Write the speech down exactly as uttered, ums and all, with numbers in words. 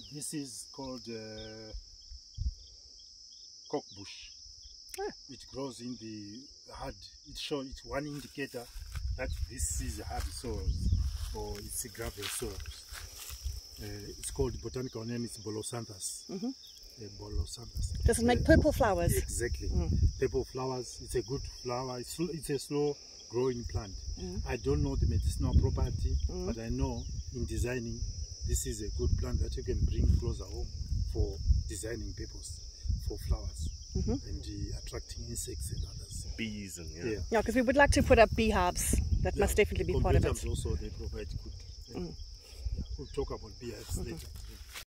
This is called uh, cockbush. Ah. It grows in the hard. It shows it's one indicator that this is hard soils or it's a gravel soils. Uh, it's called, botanical name is Bolosanthus. Mm-hmm. uh, Bolosanthus. Does it make Uh, purple flowers? Exactly. Mm. Purple flowers. It's a good flower. It's, it's a slow growing plant. Mm. I don't know the medicinal property, Mm. but I know in designing, this is a good plant that you can bring closer home for designing purpose for flowers. Mm-hmm. And uh, attracting insects and others. Bees and yeah. Yeah. Yeah, because we would like to put up bee hubs. That Yeah. must definitely be part of it. Combretum also, they provide good. Uh, Mm. yeah, we'll talk about beehives later.